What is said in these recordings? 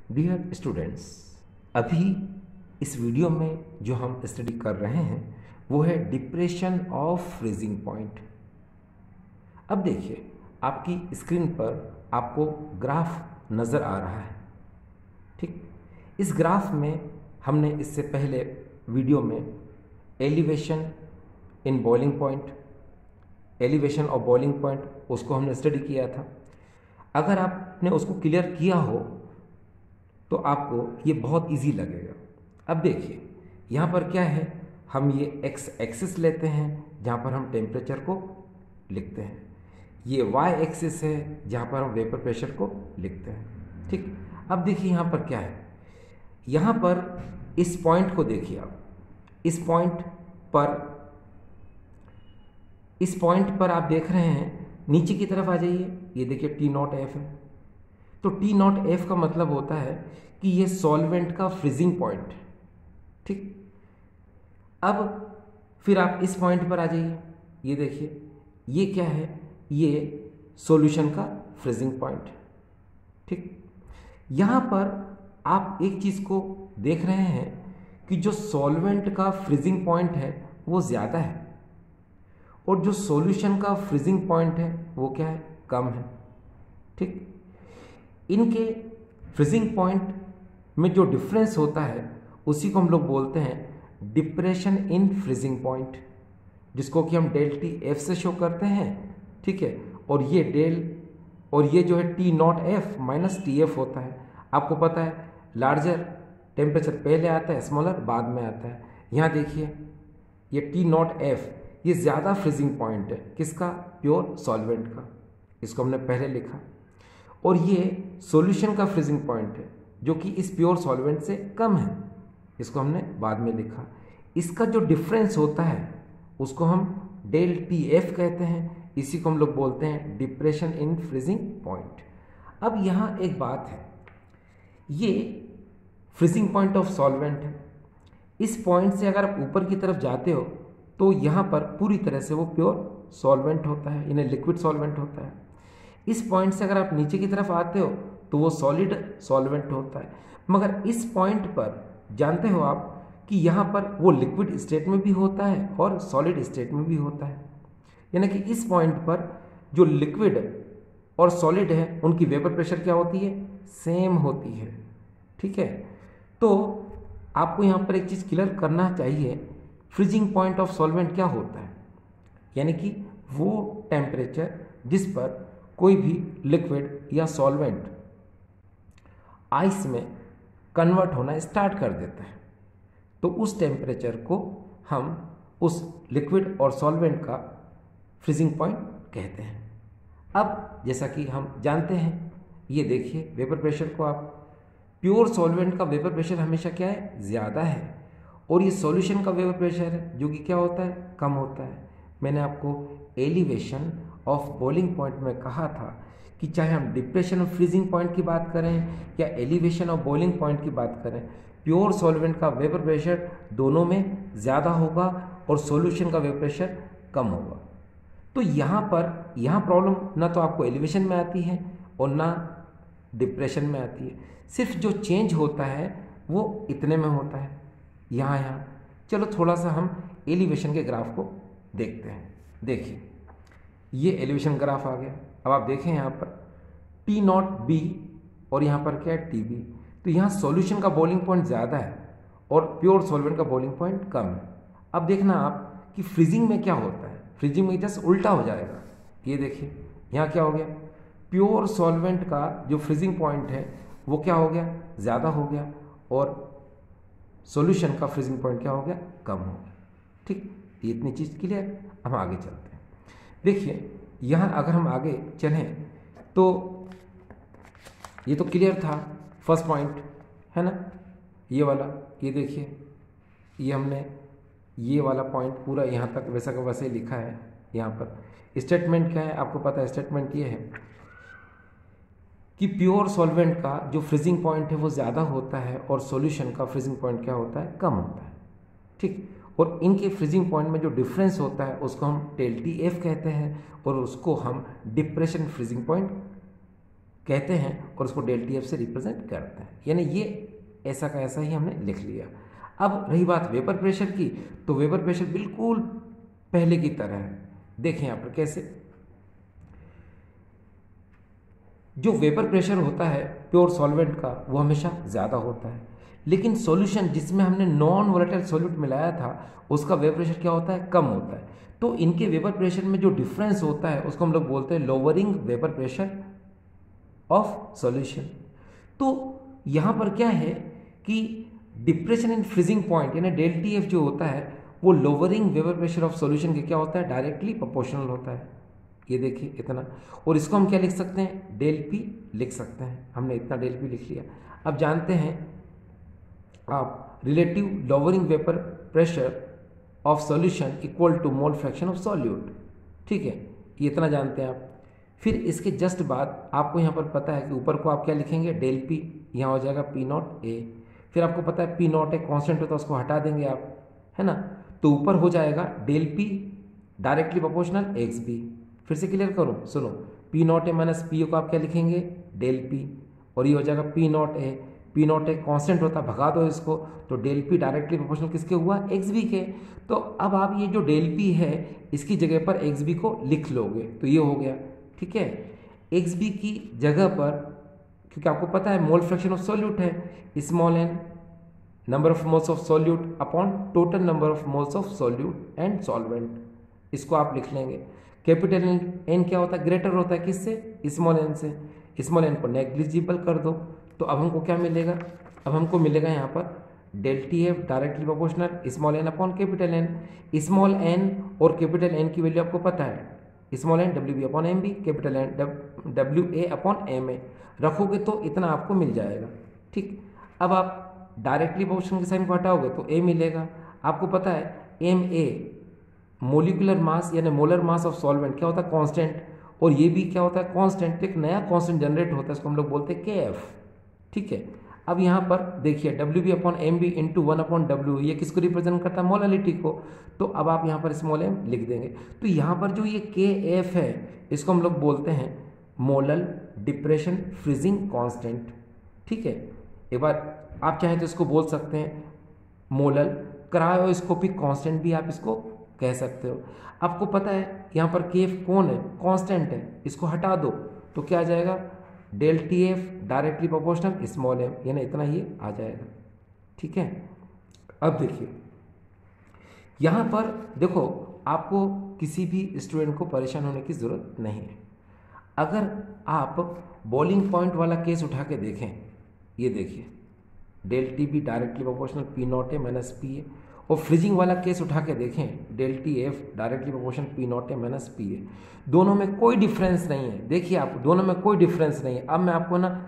Dear students, अभी इस video में जो हम स्टडी कर रहे हैं वो है डिप्रेशन ऑफ फ्रीजिंग पॉइंट। अब देखिए, आपकी स्क्रीन पर आपको ग्राफ नज़र आ रहा है। ठीक, इस ग्राफ में हमने इससे पहले वीडियो में elevation in boiling point, elevation of boiling point, उसको हमने स्टडी किया था। अगर आपने उसको क्लियर किया हो तो आपको ये बहुत इजी लगेगा। अब देखिए, यहाँ पर क्या है, हम ये एक्स एक्सिस लेते हैं जहाँ पर हम टेम्परेचर को लिखते हैं, ये वाई एक्सिस है जहाँ पर हम वेपर प्रेशर को लिखते हैं। ठीक, अब देखिए यहाँ पर क्या है, यहाँ पर इस पॉइंट को देखिए आप, इस पॉइंट पर आप देख रहे हैं, नीचे की तरफ आ जाइए, ये देखिए टी नॉट एफ है। तो टी नॉट एफ का मतलब होता है कि ये सॉल्वेंट का फ्रीजिंग पॉइंट। ठीक, अब फिर आप इस पॉइंट पर आ जाइए, ये देखिए ये क्या है, ये सॉल्यूशन का फ्रीजिंग पॉइंट। ठीक, यहाँ पर आप एक चीज़ को देख रहे हैं कि जो सॉल्वेंट का फ्रीजिंग पॉइंट है वो ज़्यादा है और जो सॉल्यूशन का फ्रीजिंग पॉइंट है वो क्या है, कम है। ठीक, इनके फ्रीजिंग पॉइंट में जो डिफरेंस होता है उसी को हम लोग बोलते हैं डिप्रेशन इन फ्रीजिंग पॉइंट, जिसको कि हम डेल टी एफ से शो करते हैं। ठीक है, और ये ये जो है T not F minus T F होता है। आपको पता है लार्जर टेम्परेचर पहले आता है, स्मॉलर बाद में आता है। यहाँ देखिए ये टी नॉट एफ, ये ज़्यादा फ्रीजिंग पॉइंट है, किसका, प्योर सॉल्वेंट का, इसको हमने पहले लिखा। और ये सॉल्यूशन का फ्रीजिंग पॉइंट है जो कि इस प्योर सॉल्वेंट से कम है, इसको हमने बाद में लिखा। इसका जो डिफरेंस होता है उसको हम डेल टी एफ कहते हैं, इसी को हम लोग बोलते हैं डिप्रेशन इन फ्रीजिंग पॉइंट। अब यहाँ एक बात है, ये फ्रीजिंग पॉइंट ऑफ सॉल्वेंट है। इस पॉइंट से अगर आप ऊपर की तरफ जाते हो तो यहाँ पर पूरी तरह से वो प्योर सॉल्वेंट होता है, यानी लिक्विड सॉल्वेंट होता है। इस पॉइंट से अगर आप नीचे की तरफ आते हो तो वो सॉलिड सॉल्वेंट होता है। मगर इस पॉइंट पर जानते हो आप कि यहाँ पर वो लिक्विड स्टेट में भी होता है और सॉलिड स्टेट में भी होता है, यानी कि इस पॉइंट पर जो लिक्विड और सॉलिड है उनकी वेपर प्रेशर क्या होती है, सेम होती है। ठीक है, तो आपको यहाँ पर एक चीज़ क्लियर करना चाहिए, फ्रीजिंग पॉइंट ऑफ सॉल्वेंट क्या होता है, यानी कि वो टेम्परेचर जिस पर कोई भी लिक्विड या सॉल्वेंट आइस में कन्वर्ट होना स्टार्ट कर देता है, तो उस टेम्परेचर को हम उस लिक्विड और सॉल्वेंट का फ्रीजिंग पॉइंट कहते हैं। अब जैसा कि हम जानते हैं, ये देखिए वेपर प्रेशर को आप, प्योर सॉल्वेंट का वेपर प्रेशर हमेशा क्या है, ज़्यादा है, और ये सॉल्यूशन का वेपर प्रेशर है जो कि क्या होता है, कम होता है। मैंने आपको एलिवेशन ऑफ बॉइलिंग पॉइंट में कहा था कि चाहे हम डिप्रेशन ऑफ फ्रीजिंग पॉइंट की बात करें या एलिवेशन ऑफ बॉइलिंग पॉइंट की बात करें, प्योर सॉल्वेंट का वेपर प्रेशर दोनों में ज़्यादा होगा और सॉल्यूशन का वेपर प्रेशर कम होगा। तो यहाँ प्रॉब्लम ना तो आपको एलिवेशन में आती है और ना डिप्रेशन में आती है, सिर्फ जो चेंज होता है वो इतने में होता है, यहाँ। चलो थोड़ा सा हम एलिवेशन के ग्राफ को देखते हैं। देखिए ये एलिवेशन ग्राफ आ गया। अब आप देखें यहाँ पर टी नॉट बी और यहाँ पर क्या है, टी बी। तो यहाँ सॉल्यूशन का बॉइलिंग पॉइंट ज़्यादा है और प्योर सॉल्वेंट का बॉइलिंग पॉइंट कम है। अब देखना आप कि फ्रीजिंग में क्या होता है, फ्रीजिंग में जस्ट उल्टा हो जाएगा। ये देखिए यहाँ क्या हो गया, प्योर सॉल्वेंट का जो फ्रीजिंग पॉइंट है वो क्या हो गया, ज़्यादा हो गया, और सॉल्यूशन का फ्रीजिंग पॉइंट क्या हो गया, कम हो गया। ठीक, ये इतनी चीज़ क्लियर। हम आगे चलते हैं। देखिए यहाँ अगर हम आगे चलें तो ये तो क्लियर था, फर्स्ट पॉइंट है ना, ये वाला। ये देखिए ये हमने ये वाला पॉइंट पूरा यहाँ तक वैसा का वैसे ही लिखा है। यहाँ पर स्टेटमेंट क्या है, आपको पता है, स्टेटमेंट ये है कि प्योर सॉल्वेंट का जो फ्रीजिंग पॉइंट है वो ज़्यादा होता है और सॉल्यूशन का फ्रीजिंग पॉइंट क्या होता है, कम होता है। ठीक, और इनके फ्रीजिंग पॉइंट में जो डिफरेंस होता है उसको हम डेल टी एफ कहते हैं और उसको हम डिप्रेशन फ्रीजिंग पॉइंट कहते हैं और उसको डेल टी एफ से रिप्रेजेंट करते हैं। यानी ये ऐसा का ऐसा ही हमने लिख लिया। अब रही बात वेपर प्रेशर की, तो वेपर प्रेशर बिल्कुल पहले की तरह है। देखें यहाँ पर कैसे, जो वेपर प्रेशर होता है प्योर सॉल्वेंट का वो हमेशा ज़्यादा होता है, लेकिन सॉल्यूशन जिसमें हमने नॉन वोलेटाइल सॉल्यूट मिलाया था उसका वेपर प्रेशर क्या होता है, कम होता है। तो इनके वेपर प्रेशर में जो डिफरेंस होता है उसको हम लोग बोलते हैं lowering vapour pressure of solution. तो यहाँ पर क्या है कि डिप्रेशन इन फ्रीजिंग पॉइंट यानी डेल टी एफ जो होता है वो lowering vapour pressure of solution के क्या होता है, डायरेक्टली प्रोपोर्शनल होता है। ये देखिए इतना, और इसको हम क्या लिख सकते हैं, डेल पी लिख सकते हैं। हमने इतना डेल पी लिख लिया। अब जानते हैं आप relative lowering vapour pressure of solution equal to mole fraction of solute. ठीक है, ये इतना जानते हैं आप। फिर इसके जस्ट बाद आपको यहाँ पर पता है कि ऊपर को आप क्या लिखेंगे, डेल पी, यहाँ हो जाएगा पी नॉट ए। फिर आपको पता है पी नॉट ए कॉन्स्टेंट होता है, उसको हटा देंगे आप, है ना। तो ऊपर हो जाएगा del P directly proportional X B. फिर से क्लियर करूँ, सुनो, P not A minus P को आप क्या लिखेंगे, डेल पी, और ये हो जाएगा P not A. P not A constant होता है, भगा दो इसको, तो डेल पी डायरेक्टली प्रोपोर्शनल किसके हुआ, एक्स बी के। तो अब आप ये जो डेल पी है इसकी जगह पर एक्स बी को लिख लोगे, तो ये हो गया। ठीक है, एक्स बी की जगह पर, क्योंकि आपको पता है मोल फ्रैक्शन ऑफ सॉल्यूट है, small N number of moles of solute upon total number of moles of solute and solvent, इसको आप लिख लेंगे। कैपिटल एन क्या होता है, ग्रेटर होता है किससे, स्मॉल एन से। स्मॉल एन को नेग्लिजिबल कर दो, तो अब हमको क्या मिलेगा, अब हमको मिलेगा यहाँ पर del T F directly proportional small N upon capital N. Small N और कैपिटल एन की वैल्यू आपको पता है, small N W B upon M B, capital N W A upon M A रखोगे तो इतना आपको मिल जाएगा। ठीक, अब आप डायरेक्टली प्रोपोर्शनल के साइन को हटाओगे तो ए मिलेगा। आपको पता है एम ए मोलिकुलर मास यानी मोलर मास ऑफ सॉल्वेंट क्या होता है, कांस्टेंट, और ये भी क्या होता है, कांस्टेंट। तो एक नया कांस्टेंट जनरेट होता है, इसको हम लोग बोलते हैं के एफ। ठीक है, अब यहाँ पर देखिए W B upon M B into one upon W, ये किसको रिप्रेजेंट करता है, मोलालिटी को। तो अब आप यहाँ पर स्मॉल एम लिख देंगे। तो यहाँ पर जो ये के एफ है इसको हम लोग बोलते हैं मोलल डिप्रेशन फ्रीजिंग कांस्टेंट। ठीक है, एक बार आप चाहें तो इसको बोल सकते हैं मोलल क्रायोस्कोपिक कांस्टेंट भी आप इसको कह सकते हो। आपको पता है यहाँ पर के एफ कौन है, कांस्टेंट है, इसको हटा दो तो क्या आ जाएगा, del T F directly proportional small M, यानी इतना ही आ जाएगा। ठीक है, अब देखिए यहाँ पर देखो, आपको किसी भी स्टूडेंट को परेशान होने की ज़रूरत नहीं है। अगर आप बॉइलिंग पॉइंट वाला केस उठा के देखें, ये देखिए del T B directly proportional P not A minus P A, और फ्रीजिंग वाला केस उठा के देखें del T F directly proportional P not A minus P A, दोनों में कोई डिफरेंस नहीं है। देखिए आप, दोनों में कोई डिफरेंस नहीं है। अब मैं आपको ना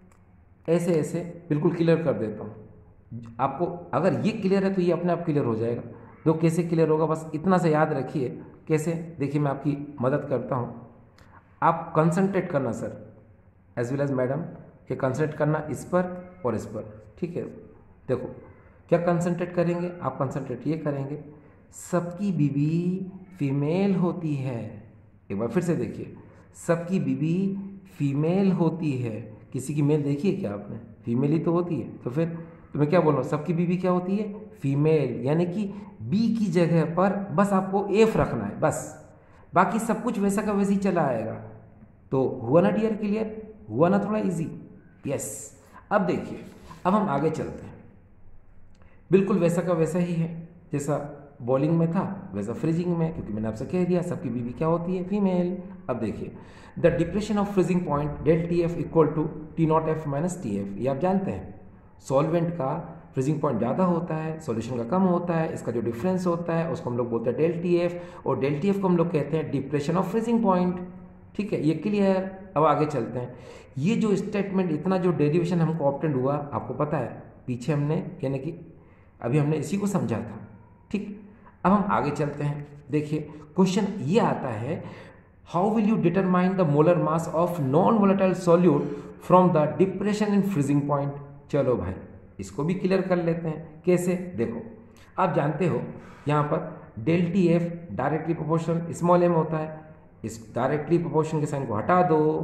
ऐसे ऐसे बिल्कुल क्लियर कर देता हूँ। आपको अगर ये क्लियर है तो ये अपने आप क्लियर हो जाएगा। तो कैसे क्लियर होगा, बस इतना से याद रखिए। कैसे, देखिए मैं आपकी मदद करता हूँ। आप कंसंट्रेट करना sir as well as madam, ये कंसंट्रेट करना इस पर और इस पर। ठीक है, देखो क्या कंसंट्रेट करेंगे आप, कंसंट्रेट ये करेंगे, सबकी बीवी फीमेल होती है। एक बार फिर से देखिए, सबकी बीवी फीमेल होती है। किसी की मेल देखी है क्या आपने, फीमेल ही तो होती है। तो फिर तो मैं क्या बोल रहा हूँ, सबकी बीवी क्या होती है, फीमेल, यानी कि बी की जगह पर बस आपको एफ रखना है, बस बाकी सब कुछ वैसा का वैसे ही चला आएगा। तो हुआ ना डियर, क्लियर हुआ ना, थोड़ा इजी, यस। अब देखिए, अब हम आगे चलते हैं। बिल्कुल वैसा का वैसा ही है, जैसा बॉलिंग में था वैसा फ्रीजिंग में, क्योंकि मैंने आपसे कह दिया सबकी बीवी क्या होती है, फीमेल। अब देखिए, the depression of freezing point del T F equal to T not F minus T F. ये आप जानते हैं, सॉल्वेंट का फ्रीजिंग पॉइंट ज़्यादा होता है, सॉल्यूशन का कम होता है, इसका जो डिफरेंस होता है उसको हम लोग बोलते हैं डेल टी एफ, और डेल टी एफ को हम लोग कहते हैं डिप्रेशन ऑफ फ्रीजिंग पॉइंट। ठीक है, ये क्लियर। अब आगे चलते हैं। ये जो स्टेटमेंट, इतना जो डेरिवेशन हमको ऑब्टेंड हुआ, आपको पता है पीछे हमने, यानी कि अभी हमने इसी को समझा था। ठीक, अब हम आगे चलते हैं। देखिए क्वेश्चन ये आता है, how will you determine the molar mass of non volatile solute from the depression in freezing point. चलो भाई, इसको भी क्लियर कर लेते हैं। कैसे, देखो आप जानते हो यहाँ पर del T F directly proportional small m होता है, इस डायरेक्टली प्रोपोर्शनल के साइन को हटा दो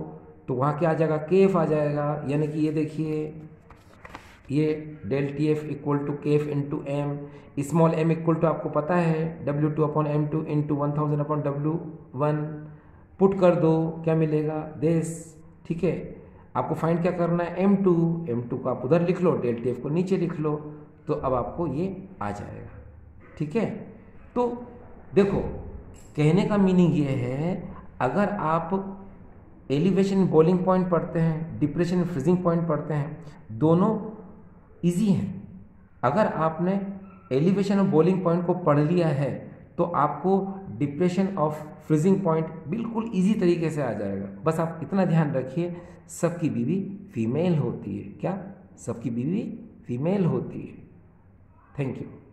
तो वहाँ क्या आ जाएगा, KF आ जाएगा। यानी कि ये देखिए, ये del T F equal to KF into m, small m equal to आपको पता है W2/M2 इंटू 1000/W1, पुट कर दो, क्या मिलेगा, दिस। ठीक है, आपको फाइंड क्या करना है, M2 को आप उधर लिख लो, डेल टी एफ को नीचे लिख लो, तो अब आपको ये आ जाएगा। ठीक है, तो देखो कहने का मीनिंग ये है, अगर आप एलिवेशन बॉइलिंग पॉइंट पढ़ते हैं, डिप्रेशन फ्रीजिंग पॉइंट पढ़ते हैं, दोनों इजी हैं। अगर आपने एलिवेशन और बॉइलिंग पॉइंट को पढ़ लिया है तो आपको डिप्रेशन ऑफ फ्रीजिंग पॉइंट बिल्कुल इजी तरीके से आ जाएगा। बस आप इतना ध्यान रखिए, सबकी बीवी फीमेल होती है। क्या? सबकी बीवी फीमेल होती है। Thank you.